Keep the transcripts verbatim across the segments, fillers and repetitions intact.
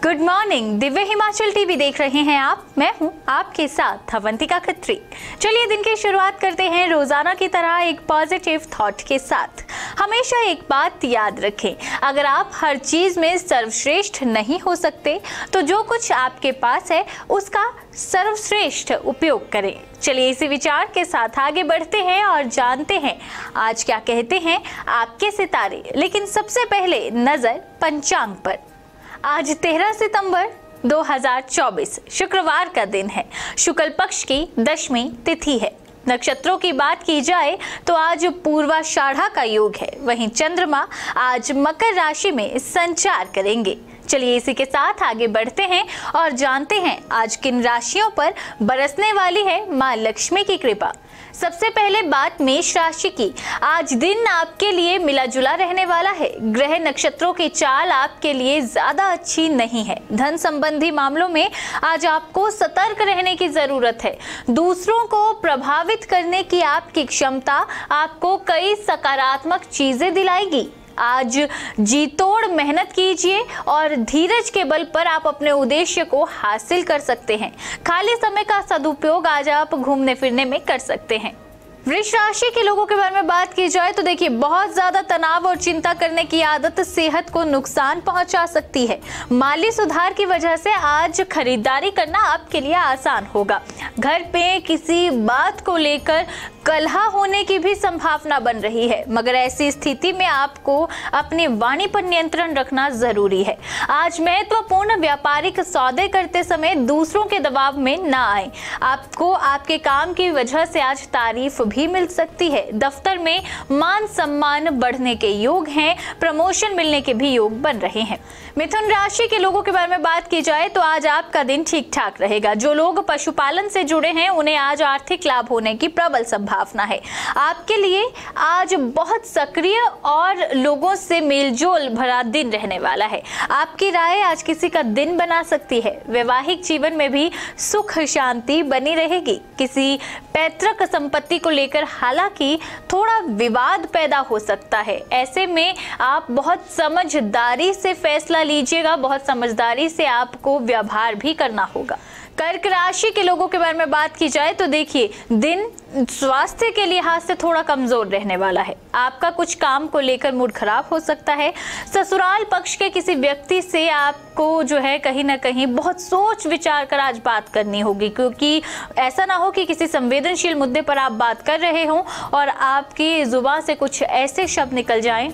Good morning, Divya Himachal TV देख रहे हैं आप। मैं हूं आपके साथ अवंतिका खत्री। चलिए दिन की शुरुआत करते हैं रोजाना की तरह एक पॉजिटिव थॉट के साथ। हमेशा एक बात याद रखें, अगर आप हर चीज में सर्वश्रेष्ठ नहीं हो सकते तो जो कुछ आपके पास है उसका सर्वश्रेष्ठ उपयोग करें। चलिए इसी विचार के साथ आगे बढ़ते हैं और जानते हैं आज क्या कहते हैं आपके सितारे। लेकिन सबसे पहले नजर पंचांग पर। आज तेरह सितंबर दो हज़ार चौबीस शुक्रवार का दिन है। शुक्ल पक्ष की दशमी तिथि है। नक्षत्रों की बात की जाए तो आज पूर्वाषाढ़ा का योग है। वहीं चंद्रमा आज मकर राशि में संचार करेंगे। चलिए इसी के साथ आगे बढ़ते हैं और जानते हैं आज किन राशियों पर बरसने वाली है मां लक्ष्मी की कृपा। सबसे पहले बात मेष राशि की। आज दिन आपके लिए मिला जुला रहने वाला है। ग्रह नक्षत्रों की चाल आपके लिए ज्यादा अच्छी नहीं है। धन संबंधी मामलों में आज आपको सतर्क रहने की जरूरत है। दूसरों को प्रभावित करने की आपकी क्षमता आपको कई सकारात्मक चीजें दिलाएगी। आज जी तोड़ मेहनत कीजिए और धीरज के बल पर आप अपने उद्देश्य को हासिल कर सकते हैं। खाली समय का सदुपयोग आज आप घूमने फिरने में कर सकते हैं। वृष राशि के लोगों के बारे में बात की जाए तो देखिए, बहुत ज्यादा तनाव और चिंता करने की आदत सेहत को नुकसान पहुंचा सकती है। माली सुधार की वजह से आज खरीदारी करना आपके लिए आसान होगा। घर पे किसी बात को लेकर कलह होने की भी संभावना बन रही है, मगर ऐसी स्थिति में आपको अपनी वाणी पर नियंत्रण रखना जरूरी है। आज महत्वपूर्ण व्यापारिक सौदे करते समय दूसरों के दबाव में ना आए। आपको आपके काम की वजह से आज तारीफ भी मिल सकती है। दफ्तर में मान सम्मान बढ़ने के योग हैं। प्रमोशन मिलने के भी योग बन रहे हैं। मिथुन राशि के लोगों के बारे में बात की जाए तो आज आपका दिन ठीक ठाक रहेगा। जो लोग पशुपालन से जुड़े हैं उन्हें आज आर्थिक लाभ होने की प्रबल संभावना है। आपके लिए आज बहुत सक्रिय और लोगों से मेलजोल भरा दिन रहने वाला है। आपकी राय आज किसी का दिन बना सकती है। वैवाहिक जीवन में भी सुख शांति बनी रहेगी। किसी पैतृक संपत्ति को लेकर हालांकि थोड़ा विवाद पैदा हो सकता है। ऐसे में आप बहुत समझदारी से फैसला लीजिएगा। बहुत समझदारी से आपको व्यवहार भी करना होगा। कर्क राशि के लोगों के बारे में बात की जाए तो देखिए, दिन स्वास्थ्य के लिहाज से थोड़ा कमजोर रहने वाला है। आपका कुछ काम को लेकर मूड खराब हो सकता है। ससुराल पक्ष के किसी व्यक्ति से आपको जो है कहीं ना कहीं बहुत सोच विचार कर आज बात करनी होगी, क्योंकि ऐसा ना हो कि किसी संवेदनशील मुद्दे पर आप बात कर रहे हों और आपकी जुबान से कुछ ऐसे शब्द निकल जाएं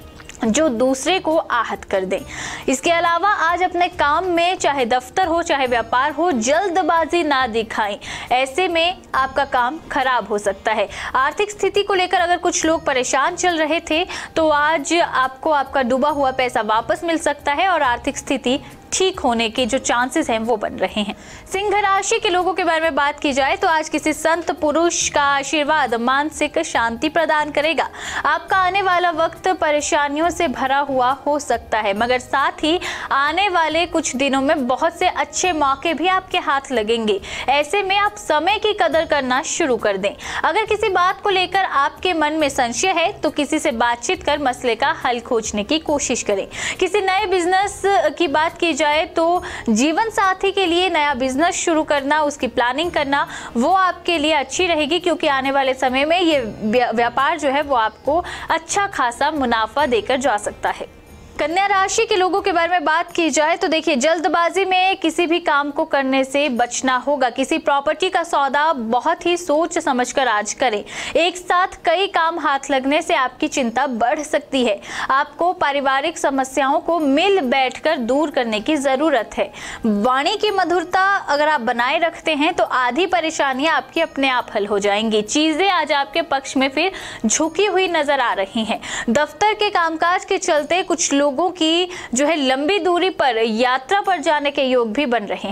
जो दूसरे को आहत कर दें। इसके अलावा आज अपने काम में, चाहे दफ्तर हो चाहे व्यापार हो, जल्दबाजी ना दिखाएं। ऐसे में आपका काम खराब हो सकता है। आर्थिक स्थिति को लेकर अगर कुछ लोग परेशान चल रहे थे तो आज आपको आपका डूबा हुआ पैसा वापस मिल सकता है और आर्थिक स्थिति ठीक होने के जो चांसेस हैं वो बन रहे हैं। सिंह राशि के लोगों के बारे में बात की जाए तो आज किसी संत पुरुष का आशीर्वाद मानसिक शांति प्रदान करेगा। आपका आने वाला वक्त परेशानियों से भरा हुआ हो सकता है, मगर साथ ही आने वाले कुछ दिनों में बहुत से अच्छे मौके भी आपके हाथ लगेंगे। ऐसे में आप समय की कदर करना शुरू कर दें। अगर किसी बात को लेकर आपके मन में संशय है तो किसी से बातचीत कर मसले का हल खोजने की कोशिश करें। किसी नए बिजनेस की बात की जाए तो जीवन साथी के लिए नया बिजनेस शुरू करना, उसकी प्लानिंग करना वो आपके लिए अच्छी रहेगी, क्योंकि आने वाले समय में ये व्यापार जो है वो आपको अच्छा खासा मुनाफा देकर जा सकता है। कन्या राशि के लोगों के बारे में बात की जाए तो देखिए, जल्दबाजी में किसी भी काम को करने से बचना होगा। किसी प्रॉपर्टी का सौदा बहुत ही सोच समझकर आज करें। एक साथ कई काम हाथ लगने से आपकी चिंता बढ़ सकती है। आपको पारिवारिक समस्याओं को मिल बैठकर दूर करने की जरूरत है। वाणी की मधुरता अगर आप बनाए रखते हैं तो आधी परेशानियां आपकी अपने आप हल हो जाएंगी। चीजें आज आपके पक्ष में फिर झुकी हुई नजर आ रही हैं। दफ्तर के कामकाज के चलते कुछ लोगों की जो है लंबी दूरी पर यात्रा पर जाने के योग भी बन रहे हैं।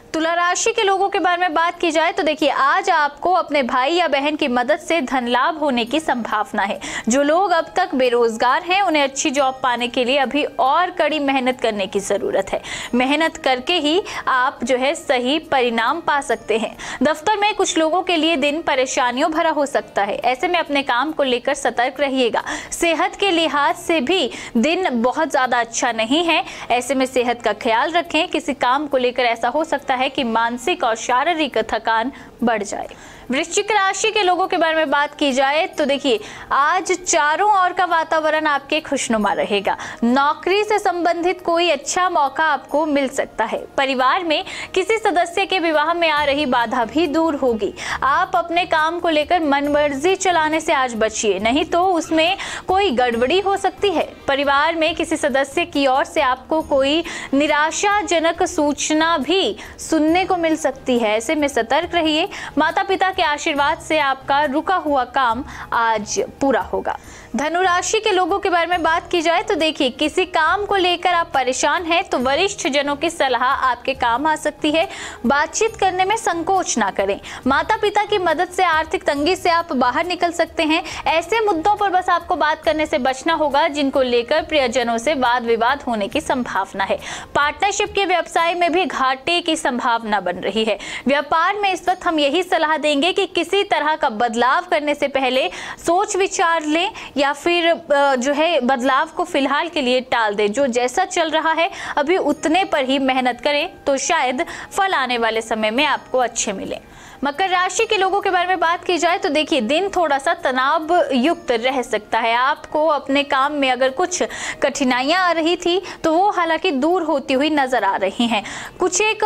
तुला राशि के लोगों के बारे में बात की जाए तो देखिए, आज आपको अपने भाई या बहन की मदद से धन लाभ होने की संभावना है। जो लोग अब तक बेरोजगार हैं, उन्हें अच्छी जॉब पाने के लिए अभी और कड़ी मेहनत करने की जरूरत है। मेहनत करके ही आप जो है सही परिणाम पा सकते हैं। दफ्तर में कुछ लोगों के लिए दिन परेशानियों भरा हो सकता है, ऐसे में अपने काम को लेकर सतर्क रहिएगा। सेहत के लिहाज से भी दिन बहुत ज्यादा अच्छा नहीं है, ऐसे में सेहत का ख्याल रखें। किसी काम को लेकर ऐसा हो सकता है कि मानसिक और शारीरिक थकान बढ़ जाए। वृश्चिक राशि के लोगों के बारे में बात की जाए तो देखिए, आज चारों ओर का वातावरण आपके खुशनुमा रहेगा। नौकरी से संबंधित कोई अच्छा मौका आपको मिल सकता है। परिवार में किसी सदस्य के विवाह में आ रही बाधा भी दूर होगी। आप अपने काम को लेकर मनमर्जी चलाने से आज बचिए, नहीं तो उसमें कोई गड़बड़ी हो सकती है। परिवार में किसी सदस्य की ओर से आपको कोई निराशाजनक सूचना भी सुनने को मिल सकती है, ऐसे में सतर्क रहिए। माता पिता के आशीर्वाद से आपका रुका हुआ काम आज पूरा होगा। धनु राशि के लोगों के बारे में बात की जाए तो देखिए, किसी काम को लेकर आप परेशान हैं तो वरिष्ठ जनों की सलाह आपके काम आ सकती है। बातचीत करने में संकोच ना करें। माता पिता की मदद से आर्थिक तंगी से आप बाहर निकल सकते हैं। ऐसे मुद्दों पर बस आपको बात करने से बचना होगा जिनको लेकर प्रियजनों से वाद विवाद होने की संभावना है। पार्टनरशिप के व्यवसाय में भी घाटे की संभावना बन रही है। व्यापार में इस वक्त हम यही सलाह देंगे कि किसी तरह का बदलाव करने से पहले सोच विचार लें या फिर जो है बदलाव को फिलहाल के लिए टाल दें। जो जैसा चल रहा है अभी उतने पर ही मेहनत करें तो शायद फल आने वाले समय में आपको अच्छे मिले। मकर राशि के लोगों के बारे में बात की जाए तो देखिए, दिन थोड़ा सा तनाव युक्त रह सकता है। आपको अपने काम में अगर कुछ कठिनाइयां आ रही थी तो वो हालांकि दूर होती हुई नजर आ रही हैं। कुछ एक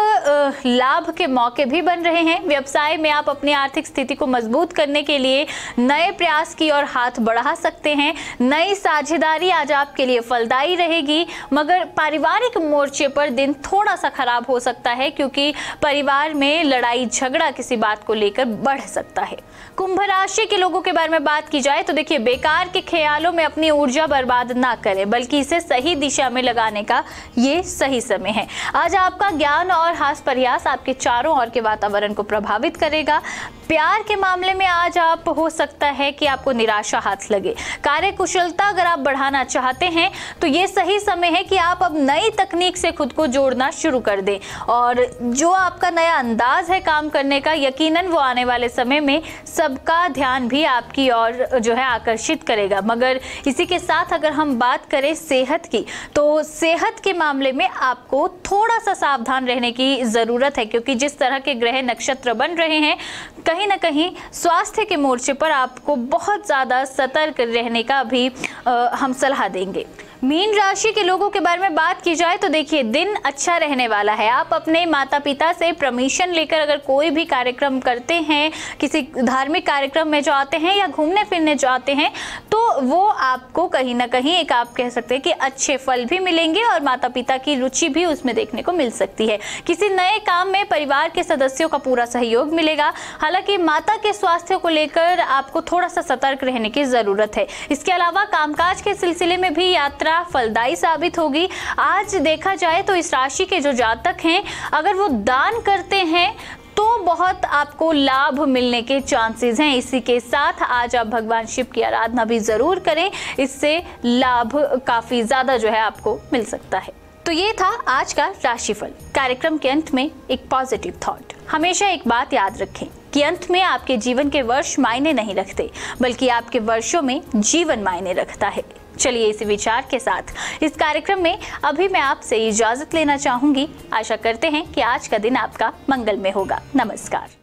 लाभ के मौके भी बन रहे हैं। व्यवसाय में आप अपनी आर्थिक स्थिति को मजबूत करने के लिए नए प्रयास की ओर हाथ बढ़ा सकते हैं। नई साझेदारी आज आपके लिए फलदायी रहेगी, मगर पारिवारिक मोर्चे पर दिन थोड़ा सा खराब हो सकता है क्योंकि परिवार में लड़ाई झगड़ा किसी बात को लेकर बढ़ सकता है। कुंभ राशि के लोगों के बारे में बात की जाए तो देखिए, बेकार के ख्यालों में अपनी ऊर्जा बर्बाद ना करें, बल्कि इसे सही दिशा में लगाने का ये सही समय है। आज आपका ज्ञान और हास प्रयास आपके चारों ओर के वातावरण को प्रभावित करेगा। प्यार के मामले में आज आप हो सकता है कि आपको निराशा हाथ लगे। कार्य कुशलता अगर आप बढ़ाना चाहते हैं तो ये सही समय है कि आप अब नई तकनीक से खुद को जोड़ना शुरू कर दें, और जो आपका नया अंदाज है काम करने का, यकीनन वो आने वाले समय में सबका ध्यान भी आपकी ओर जो है आकर्षित करेगा। मगर इसी के साथ अगर हम बात करें सेहत की, तो सेहत के मामले में आपको थोड़ा सा सावधान रहने की जरूरत है, क्योंकि जिस तरह के ग्रह नक्षत्र बन रहे हैं, कहीं ना कहीं स्वास्थ्य के मोर्चे पर आपको बहुत ज्यादा सतर्क रहने का भी आ, हम सलाह देंगे। मीन राशि के लोगों के बारे में बात की जाए तो देखिए, दिन अच्छा रहने वाला है। आप अपने माता पिता से परमिशन लेकर अगर कोई भी कार्यक्रम करते हैं, किसी धार्मिक कार्यक्रम में जाते हैं या घूमने फिरने जाते हैं, तो वो आपको कहीं ना कहीं एक आप कह सकते हैं कि अच्छे फल भी मिलेंगे और माता पिता की रुचि भी उसमें देखने को मिल सकती है। किसी नए काम में परिवार के सदस्यों का पूरा सहयोग मिलेगा। हालांकि माता के स्वास्थ्य को लेकर आपको थोड़ा सा सतर्क रहने की जरूरत है। इसके अलावा कामकाज के सिलसिले में भी यात्रा फलदायी साबित होगी। आज देखा जाए तो इस राशि के जो जातक हैं, अगर वो दान करते हैं तो बहुत आपको लाभ मिलने के चांसेस हैं। इसी के साथ आज आप भगवान शिव की आराधना भी जरूर करें, इससे लाभ काफी ज्यादा जो है आपको मिल सकता है। तो ये था आज का राशिफल। कार्यक्रम के अंत में एक पॉजिटिव थॉट। हमेशा एक बात याद रखें कि अंत में आपके जीवन के वर्ष मायने नहीं रखते, बल्कि आपके वर्षों में जीवन मायने रखता है। चलिए इसी विचार के साथ इस कार्यक्रम में अभी मैं आपसे इजाजत लेना चाहूंगी। आशा करते हैं कि आज का दिन आपका मंगलमय होगा। नमस्कार।